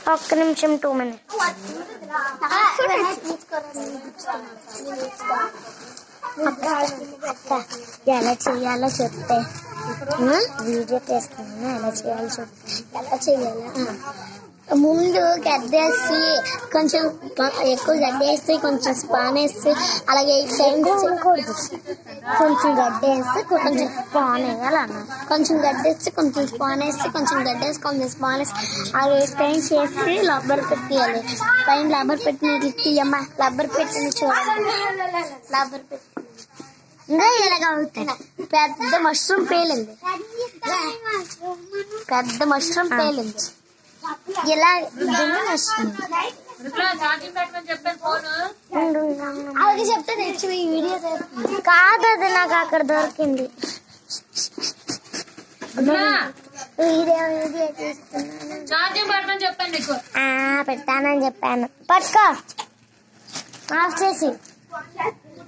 ఒక్క నిమిషం 2 minutes. ఎలా చేయాలో చెప్తే వీడియో చేస్తున్నాను. ఎలా చేయాలో చెప్తే ఎలా చేయాలా ముందు గడ్డేసి కొంచెం ఎక్కువ గడ్డేసి కొంచెం స్పాన్ వేసి అలాగే కొంచెం గడ్డేసి కొంచెం స్పాన్ వేయాలన్న కొంచెం గడ్డేసి కొంచెం స్పాన్ వేసి కొంచెం గడ్డేసి కొంచెం స్పాన్ వేసి అలా స్టైన్ చేసి రబ్బర్ పెట్టేయాలి. పైన రబ్బర్ పెట్టినట్లకి అమ్మ రబ్బర్ పెట్టిన చూడండి. రబ్బర్ పెట్టి ఇంకా ఇలాగ అవుతాయి. పెద్ద మష్రూమ్ పేలింది. ఇలా అలాగే చెప్తే తెచ్చి వీడియో కాదు. అది నాకు అక్కడ దొరికింది. పెడతానని చెప్పాను. పట్టుకో ఆఫ్ చేసి